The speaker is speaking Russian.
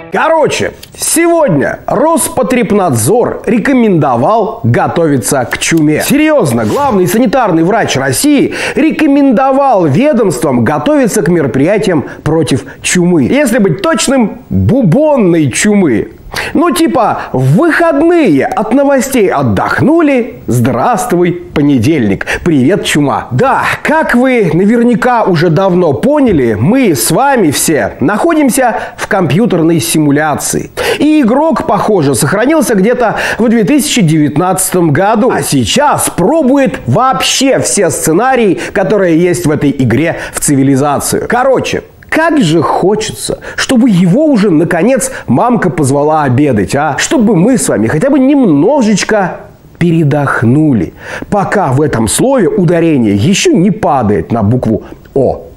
Короче, сегодня Роспотребнадзор рекомендовал готовиться к чуме. Серьезно, главный санитарный врач России рекомендовал ведомствам готовиться к мероприятиям против чумы. Если быть точным, бубонной чумы. Ну типа в выходные от новостей отдохнули, здравствуй, понедельник, привет, чума. Да, как вы наверняка уже давно поняли, мы с вами все находимся в компьютерной симуляции. И игрок, похоже, сохранился где-то в 2019 году. А сейчас пробует вообще все сценарии, которые есть в этой игре в цивилизацию. Короче, как же хочется, чтобы его уже, наконец, мамка позвала обедать, а? Чтобы мы с вами хотя бы немножечко передохнули, пока в этом слове ударение еще не падает на букву «О».